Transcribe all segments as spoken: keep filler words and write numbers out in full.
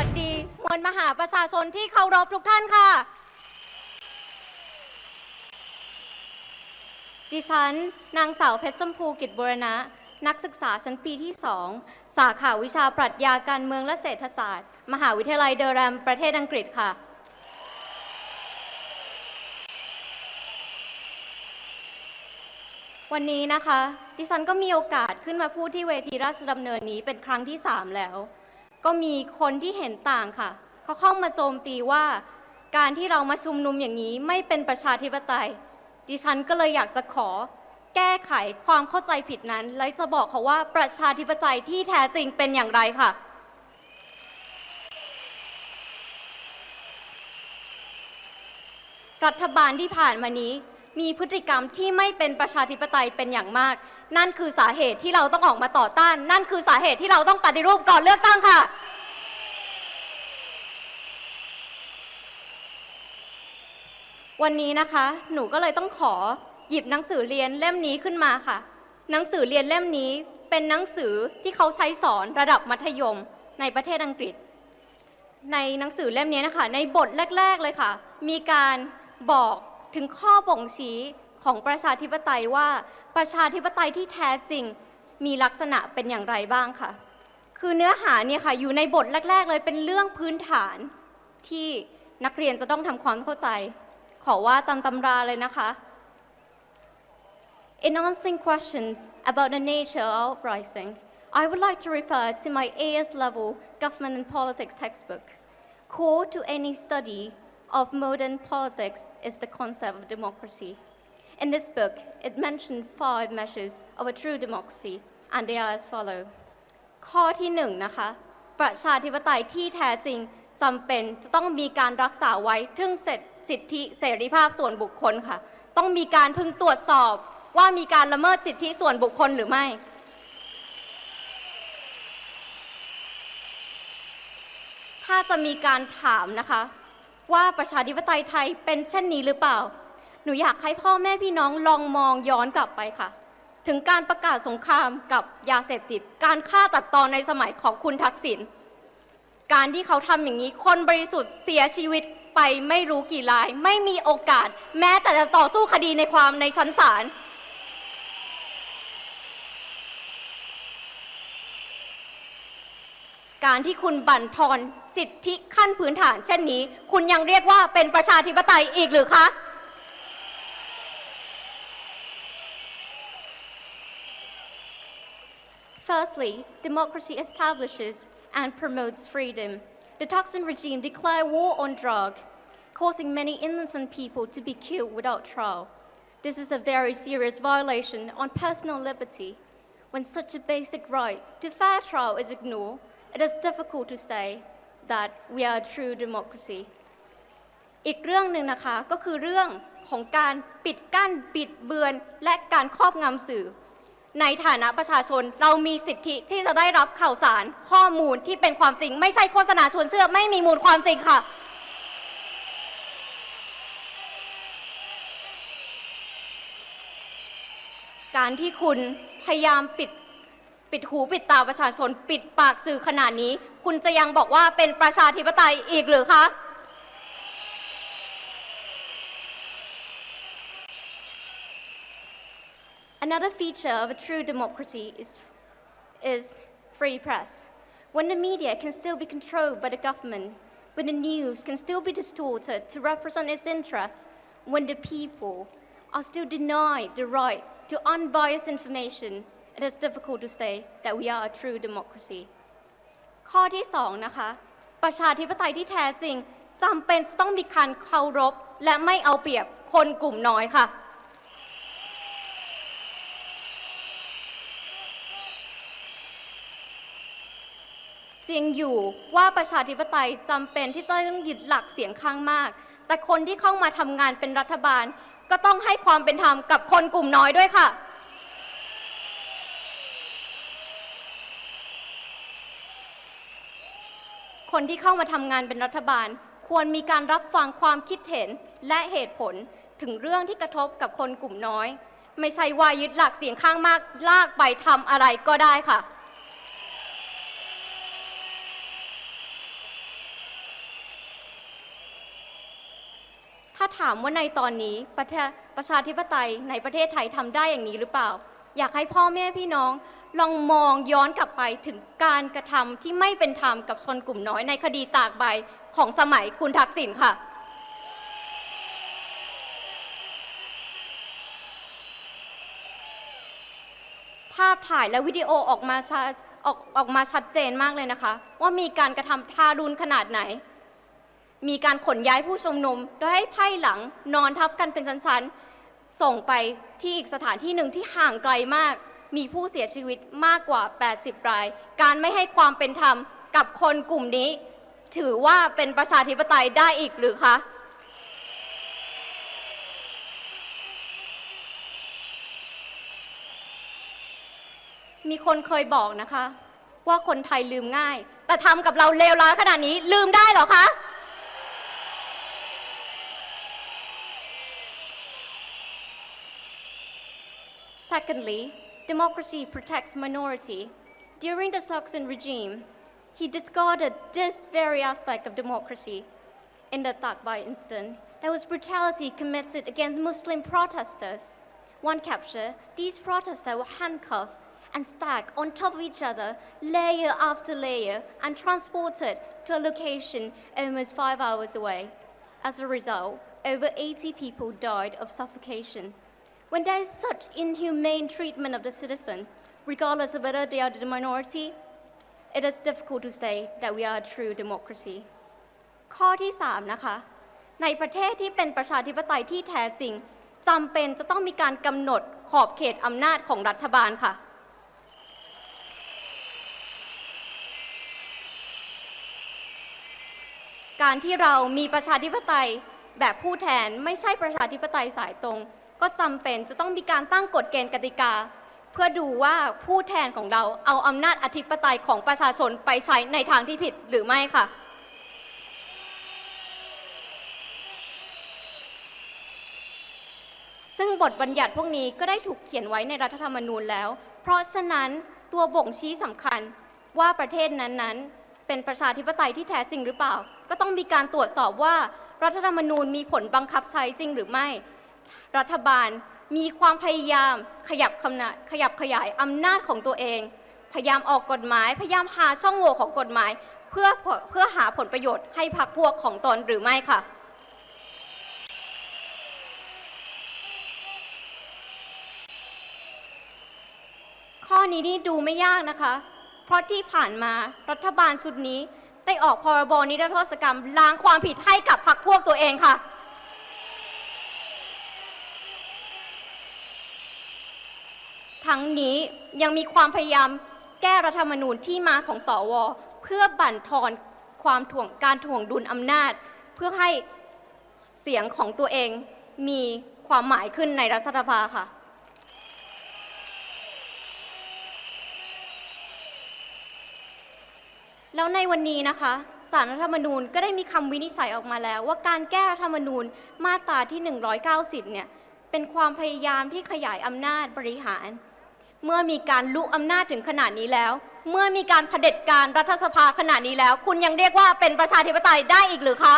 วัสดีมวลมหาประชาชนที่เคารพทุกท่านค่ะดิฉันนางสาวเพชรชมพูกิจบูรณะนักศึกษาชั้นปีที่สองสาขาวิชาปรัชญาการเมืองและเศรษฐศาสตร์มหาวิทยาลัยเดอร์แรมประเทศอังกฤษค่ะวันนี้นะคะดิฉันก็มีโอกาสขึ้นมาพูดที่เวทีราชดำเนินนี้เป็นครั้งที่สามแล้วก็มีคนที่เห็นต่างค่ะเขาเข้ามาโจมตีว่าการที่เรามาชุมนุมอย่างนี้ไม่เป็นประชาธิปไตยดิฉันก็เลยอยากจะขอแก้ไขความเข้าใจผิดนั้นและจะบอกเขาว่าประชาธิปไตยที่แท้จริงเป็นอย่างไรค่ะรัฐบาลที่ผ่านมานี้มีพฤติกรรมที่ไม่เป็นประชาธิปไตยเป็นอย่างมากนั่นคือสาเหตุที่เราต้องออกมาต่อต้านนั่นคือสาเหตุที่เราต้องปฏิรูปก่อนเลือกตั้งค่ะวันนี้นะคะหนูก็เลยต้องขอหยิบหนังสือเรียนเล่มนี้ขึ้นมาค่ะหนังสือเรียนเล่มนี้เป็นหนังสือที่เขาใช้สอนระดับมัธยมในประเทศอังกฤษในหนังสือเล่มนี้นะคะในบทแรกๆเลยค่ะมีการบอกถึงข้อบ่งชี้ของประชาธิปไตยว่าประชาธิปไตยที่แท้จริงมีลักษณะเป็นอย่างไรบ้างค่ะคือเนื้อหาเนี่ยค่ะอยู่ในบทแรกๆเลยเป็นเรื่องพื้นฐานที่นักเรียนจะต้องทำความเข้าใจขอว่าตามตำราเลยนะคะ In answering questions about the nature of uprising, I would like to refer to my A S level Government and Politics textbook. Core to any study of modern politics is the concept of democracy. In this book, it mentioned five measures of a true democracy, and they are as follow. ข้อที่หนึ่งนะคะประชาธิปไตยที่แท้จริงจำเป็นจะต้องมีการรักษาไว้ถึงสิทธิเสรีภาพส่วนบุคคลค่ะต้องมีการพึงตรวจสอบว่ามีการละเมิดสิทธิส่วนบุคคลหรือไม่ถ้าจะมีการถามนะคะว่าประชาธิปไตยไทยเป็นเช่นนี้หรือเปล่าหนูอยากให้พ่อแม่พี่น้องลองมองย้อนกลับไปค่ะถึงการประกาศสงครามกับยาเสพติดการฆ่าตัดตอนในสมัยของคุณทักษิณการที่เขาทำอย่างนี้คนบริสุทธิ์เสียชีวิตไปไม่รู้กี่รายไม่มีโอกาสแม้แต่จะต่อสู้คดีในความในชั้นศาลการที่คุณบั่นทอนสิทธิขั้นพื้นฐานเช่นนี้คุณยังเรียกว่าเป็นประชาธิปไตยอีกหรือคะ Firstly, democracy establishes and promotes freedom. The Thaksin regime declared war on drugs, causing many innocent people to be killed without trial. This is a very serious violation on personal liberty. When such a basic right to fair trial is ignored, it is difficult to say that we are a true democracy. อีกเรื่องหนึ่งนะคะก็คือเรื่องของการปิดกั้นบิดเบือนและการครอบงำสื่อในฐานะประชาชนเรามีสิทธิที่จะได้รับข่าวสารข้อมูลที่เป็นความจริงไม่ใช่โฆษณาชวนเชื่อไม่มีมูลความจริงค่ะการที่คุณพยายามปิดปิดหูปิดตาประชาชนปิดปากสื่อขนาดนี้คุณจะยังบอกว่าเป็นประชาธิปไตยอีกหรือคะAnother feature of a true democracy is, is free press. When the media can still be controlled by the government, when the news can still be distorted to represent its interests, when the people are still denied the right to unbiased information, it is difficult to say that we are a true democracy. ข้อที่สองนะคะประชาธิปไตยที่แท้จริงจำเป็นจะต้องมีการเคารพและไม่เอาเปรียบคนกลุ่มน้อยค่ะจริงอยู่ว่าประชาธิปไตยจำเป็นที่จะต้องยึดหลักเสียงข้างมากแต่คนที่เข้ามาทำงานเป็นรัฐบาลก็ต้องให้ความเป็นธรรมกับคนกลุ่มน้อยด้วยค่ะคนที่เข้ามาทำงานเป็นรัฐบาลควรมีการรับฟังความคิดเห็นและเหตุผลถึงเรื่องที่กระทบกับคนกลุ่มน้อยไม่ใช่ว่ายึดหลักเสียงข้างมากลากไปทำอะไรก็ได้ค่ะถ้าถามว่าในตอนนี้ประเทศประชาธิปไตยในประเทศไทยทำได้อย่างนี้หรือเปล่าอยากให้พ่อแม่พี่น้องลองมองย้อนกลับไปถึงการกระทำที่ไม่เป็นธรรมกับชนกลุ่มน้อยในคดีตากใบของสมัยคุณทักษิณค่ะภาพถ่ายและวิดีโอออกมาออกออกมาชัดเจนมากเลยนะคะว่ามีการกระทำทารุณขนาดไหนมีการขนย้ายผู้ชุมนุมโดยให้ไพ่หลังนอนทับกันเป็นชั้นๆส่งไปที่อีกสถานที่หนึ่งที่ห่างไกลมากมีผู้เสียชีวิตมากกว่าแปดสิบรายการไม่ให้ความเป็นธรรมกับคนกลุ่มนี้ถือว่าเป็นประชาธิปไตยได้อีกหรือคะมีคนเคยบอกนะคะว่าคนไทยลืมง่ายแต่ทำกับเราเลวร้ายขนาดนี้ลืมได้เหรอคะ Secondly, democracy protects minority. During the Thaksin regime, he discarded this very aspect of democracy. In the Tak Bai incident, there was brutality committed against Muslim protesters. One capture, these protesters were handcuffed and stacked on top of each other, layer after layer, and transported to a location almost five hours away. As a result, over eighty people died of suffocation. When there is such inhumane treatment of the citizen, regardless of whether they are the minority, it is difficult to say that we are a true democracy. ข้อที่สามนะคะในประเทศที่เป็นประชาธิปไตยที่แท้จริงจำเป็นจะต้องมีการกำหนดขอบเขตอำนาจของรัฐบาลค่ะการที่เรามีประชาธิปไตยแบบผู้แทนไม่ใช่ประชาธิปไตยสายตรงก็จำเป็นจะต้องมีการตั้งกฎเกณฑ์กติกาเพื่อดูว่าผู้แทนของเราเอาอำนาจอธิปไตยของประชาชนไปใช้ในทางที่ผิดหรือไม่ค่ะซึ่งบทบัญญัติพวกนี้ก็ได้ถูกเขียนไว้ในรัฐธรรมนูญแล้วเพราะฉะนั้นตัวบ่งชี้สำคัญว่าประเทศนั้นๆเป็นประชาธิปไตยที่แท้จริงหรือเปล่าก็ต้องมีการตรวจสอบว่ารัฐธรรมนูญมีผลบังคับใช้จริงหรือไม่รัฐบาลมีความพยายามขยับขยับขยายอำนาจของตัวเองพยายามออกกฎหมายพยายามหาช่องโหว่ของกฎหมายเพื่อเพื่อหาผลประโยชน์ให้พรรคพวกของตนหรือไม่ค่ะข้อนี้นี่ดูไม่ยากนะคะเพราะที่ผ่านมารัฐบาลชุดนี้ได้ออกพรบนิรโทษกรรมล้างความผิดให้กับพรรคพวกตัวเองค่ะทั้งนี้ยังมีความพยายามแก้รัฐธรรมนูญที่มาของสวเพื่อบั่นทอนความถ่วงการถ่วงดุลอำนาจเพื่อให้เสียงของตัวเองมีความหมายขึ้นในรัฐสภาค่ะแล้วในวันนี้นะคะศาลรัฐธรรมนูญก็ได้มีคำวินิจฉัยออกมาแล้วว่าการแก้รัฐธรรมนูญมาตราที่หนึ่งร้อยเก้าสิบเนี่ยเป็นความพยายามที่ขยายอำนาจบริหารเมื่อมีการลุกอำนาจถึงขนาดนี้แล้วเมื่อมีการเผด็จการรัฐสภาขนาดนี้แล้วคุณยังเรียกว่าเป็นประชาธิปไตยได้อีกหรือคะ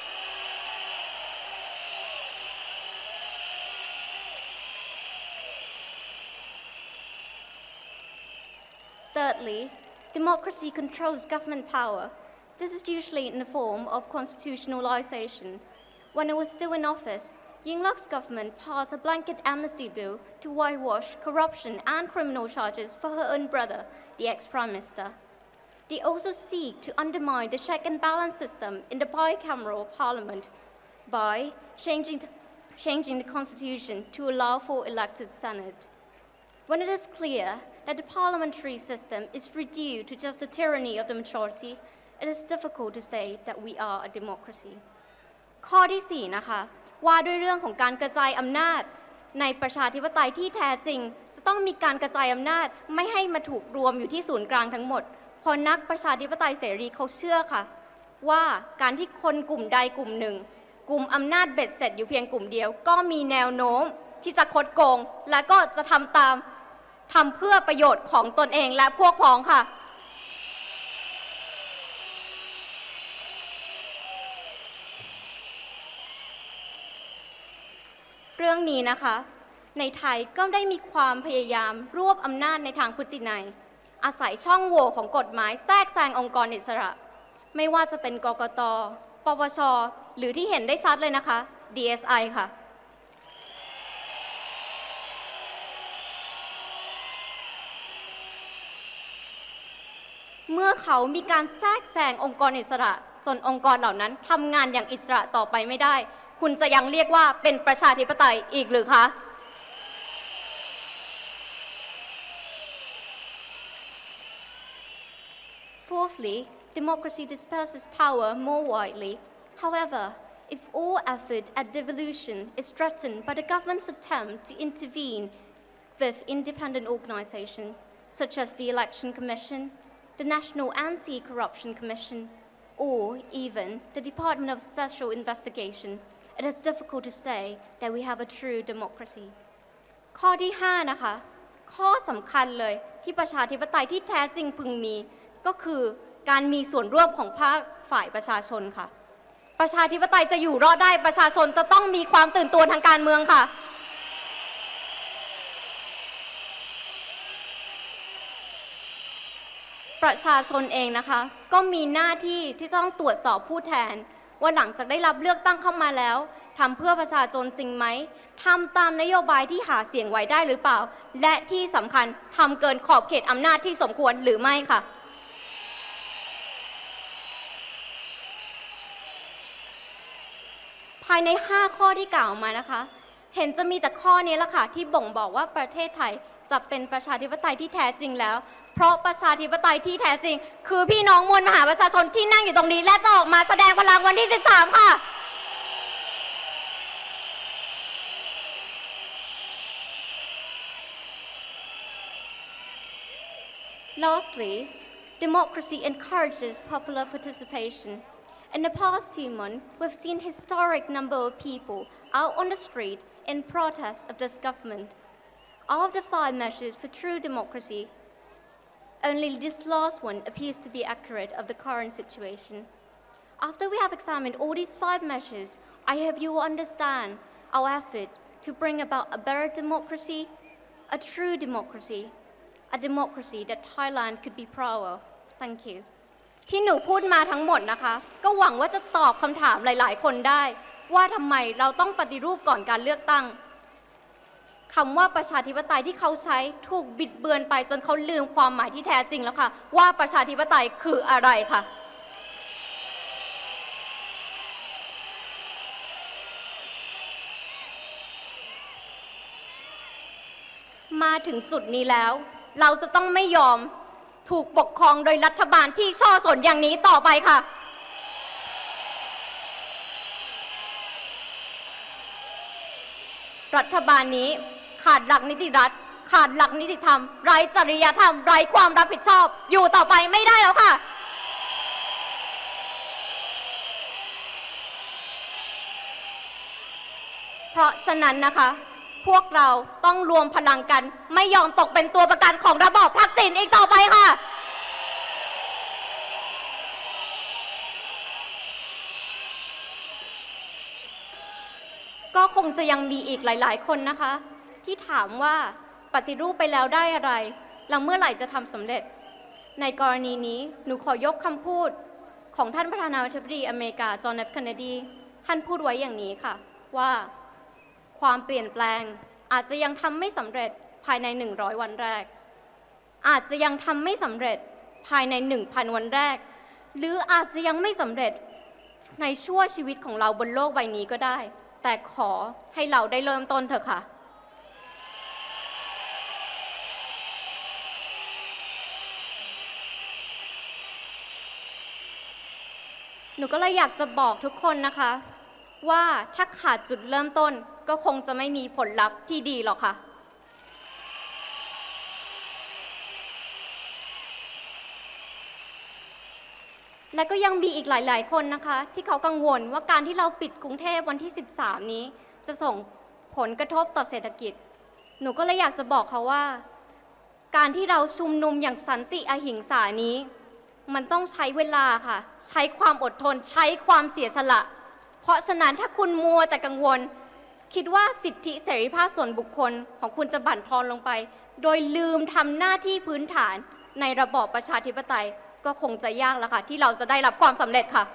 Thirdly, democracy controls government power. This is usually in the form of constitutionalization. When I was still in office, Yingluck's government passed a blanket amnesty bill to whitewash corruption and criminal charges for her own brother, the ex-prime minister. They also seek to undermine the check and balance system in the bicameral parliament by changing, changing the constitution to allow for elected senate. When it is clear that the parliamentary system is reduced to just the tyranny of the majority, it is difficult to say that we are a democracy. ข้อที่สี่นะคะว่าด้วยเรื่องของการกระจายอำนาจในประชาธิปไตยที่แท้จริงจะต้องมีการกระจายอำนาจไม่ให้มาถูกรวมอยู่ที่ศูนย์กลางทั้งหมดเพราะนักประชาธิปไตยเสรีเขาเชื่อค่ะว่าการที่คนกลุ่มใดกลุ่มหนึ่งกลุ่มอำนาจเบ็ดเสร็จอยู่เพียงกลุ่มเดียวก็มีแนวโน้มที่จะคดโกงและก็จะทำตามทำเพื่อประโยชน์ของตนเองและพวกพ้องค่ะเรื่องนี้นะคะในไทยก็ได้มีความพยายามรวบอำนาจในทางพฤตินัยอาศัยช่องโหว่ของกฎหมายแทรกแซงองค์กรอิสระไม่ว่าจะเป็นกกต.ปปช.หรือที่เห็นได้ชัดเลยนะคะ ดี เอส ไอ ค่ะเมื่อเขามีการแทรกแซงองค์กรอิสระจนองค์กรเหล่านั้นทำงานอย่างอิสระต่อไปไม่ได้คุณจะยังเรียกว่าเป็นประชาธิปไตยอีกหรือคะ Fourthly, democracy disperses power more widely. However, if all effort at devolution is threatened by the government's attempt to intervene with independent organizations such as the Election Commission, the National Anti-Corruption Commission, or even the Department of Special Investigation, it is difficult to say that we have a true democracy. ข้อที่ห้านะคะข้อสำคัญเลยที่ประชาธิปไตยที่แท้จริงพึงมีก็คือการมีส่วนร่วมของภาคฝ่ายประชาชนค่ะประชาธิปไตยจะอยู่รอดได้ประชาชนจะต้องมีความตื่นตัวทางการเมืองค่ะประชาชนเองนะคะก็มีหน้าที่ที่ต้องตรวจสอบผู้แทนว่าหลังจากได้รับเลือกตั้งเข้ามาแล้วทำเพื่อประชาชนจริงไหมทำตามนโยบายที่หาเสียงไว้ได้หรือเปล่าและที่สำคัญทำเกินขอบเขตอำนาจที่สมควรหรือไม่ค่ะภายในห้าข้อที่กล่าวมานะคะเห็นจะมีแต่ข้อนี้ละค่ะที่บ่งบอกว่าประเทศไทยจะเป็นประชาธิปไตยที่แท้จริงแล้วเพราะประชาธิปไตยที่แท้จริงคือพี่น้องมวลมหาประชาชนที่นั่งอยู่ตรงนี้และจะออกมาแสดงพลังวันที่สิบสามค่ะ Lastly, democracy encourages popular participation. In the past two months, we've seen historic number of people out on the street in protest of this government. Of the five measures for true democracy, only this last one appears to be accurate of the current situation. After we have examined all these five measures, I hope you will understand our effort to bring about a better democracy, a true democracy, a democracy that Thailand could be proud of. Thank you. ที่หนูพูดมาทั้งหมดนะคะก็หวังว่าจะตอบคำถามหลายๆคนได้ว่าทำไมเราต้องปฏิรูปก่อนการเลือกตั้งคำว่าประชาธิปไตยที่เขาใช้ถูกบิดเบือนไปจนเขาลืมความหมายที่แท้จริงแล้วค่ะว่าประชาธิปไตยคืออะไรค่ะมาถึงจุดนี้แล้วเราจะต้องไม่ยอมถูกปกครองโดยรัฐบาลที่ช่อฉนอย่างนี้ต่อไปค่ะรัฐบาลนี้ขาดหลักนิติรัฐขาดหลักนิติธรรมไร้จริยธรรมไร้ความรับผิดชอบอยู่ต่อไปไม่ได้แล้วค่ะเพราะฉะนั้นนะคะพวกเราต้องรวมพลังกันไม่ยอมตกเป็นตัวประกันของระบอบทักษิณอีกต่อไปค่ะก็คงจะยังมีอีกหลายๆคนนะคะที่ถามว่าปฏิรูปไปแล้วได้อะไรแล้วเมื่อไหร่จะทำสำเร็จในกรณีนี้หนูขอยกคำพูดของท่านประธานาธิบดีอเมริกาจอห์น เอฟ เคนเนดีท่านพูดไว้อย่างนี้ค่ะว่าความเปลี่ยนแปลงอาจจะยังทำไม่สำเร็จภายในหนึ่งร้อยวันแรกอาจจะยังทำไม่สำเร็จภายใน หนึ่งพัน วันแรกหรืออาจจะยังไม่สำเร็จในชั่วชีวิตของเราบนโลกใบนี้ก็ได้แต่ขอให้เราได้เริ่มต้นเถอะค่ะหนูก็เลยอยากจะบอกทุกคนนะคะว่าถ้าขาดจุดเริ่มต้นก็คงจะไม่มีผลลัพธ์ที่ดีหรอกค่ะและก็ยังมีอีกหลายๆคนนะคะที่เขากังวลว่าการที่เราปิดกรุงเทพวันที่สิบสามนี้จะส่งผลกระทบต่อเศรษฐกิจหนูก็เลยอยากจะบอกเขาว่าการที่เราชุมนุมอย่างสันติอหิงสานี้มันต้องใช้เวลาค่ะใช้ความอดทนใช้ความเสียสละเพราะฉะนั้นถ้าคุณมัวแต่กังวลคิดว่าสิทธิเสรีภาพส่วนบุคคลของคุณจะบั่นทอนลงไป โดยลืมทำหน้าที่พื้นฐานในระบอบประชาธิปไตยก็คงจะยากแล้วค่ะที่เราจะได้รับความสำเร็จค่ะ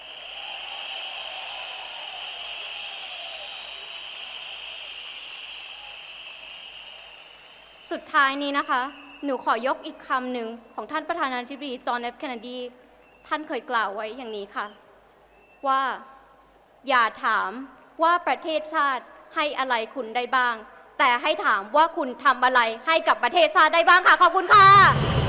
สุดท้ายนี้นะคะหนูขอยกอีกคำหนึ่งของท่านประธานาธิบดีจอห์น เอฟ เคนเนดีท่านเคยกล่าวไว้อย่างนี้ค่ะว่าอย่าถามว่าประเทศชาติให้อะไรคุณได้บ้างแต่ให้ถามว่าคุณทำอะไรให้กับประเทศชาติได้บ้างค่ะขอบคุณค่ะ